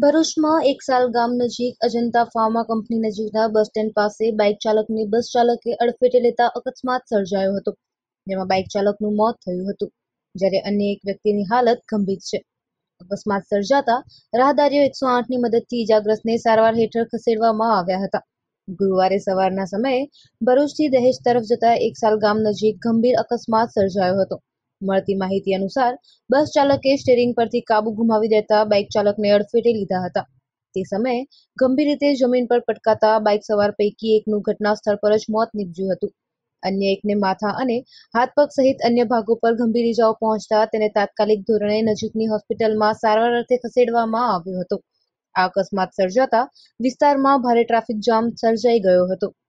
ભરૂચમાં એકસાલ ગામ નજીક અજંતા ફાર્મા કંપની નજીકના બસ સ્ટેન્ડ પાસે બાઇક ચાલકને બસ ચાલકે અડફેટે લેતા અકસ્માત સર્જાયો હતો, જેમાં બાઇક ચાલકનું મોત થયું હતું, જ્યારે અન્ય એક વ્યક્તિની હાલત ગંભીર છે. અકસ્માત સર્જાતા રાહદારીઓ 108ની મદદથી ઇજાગ્રસ્તને સારવાર હેઠળ ખસેડવામાં આવ્યા હતા. ગુરુવારે સવારના સમયે ભરૂચથી દહેજ તરફ જતા એકસાલ ગામ નજીક ગંભીર અકસ્માત સર્જાયો હતો. મળતી માહિતી અનુસાર બસ ચાલકે સ્ટીયરિંગ પરથી કાબુ ગુમાવી દેતા બાઇક ચાલકને અડફેટે લીધા હતા. તે સમયે ગંભીર રીતે જમીન પર પટકાતા બાઇક સવાર પૈકી એકનું ઘટના સ્થળ પર જ મોત નીપજ્યું હતું. અન્ય એકને માથા અને હાથ પગ સહિત અન્ય ભાગો પર ગંભીર ઇજાઓ પહોંચતા તેને તાત્કાલિક ધોરણે નજીકની હોસ્પિટલમાં સારવાર અર્થે ખસેડવામાં આવ્યો હતો. આ અકસ્માત સર્જાતા વિસ્તારમાં ભારે ટ્રાફિક જામ સર્જાઈ ગયો હતો.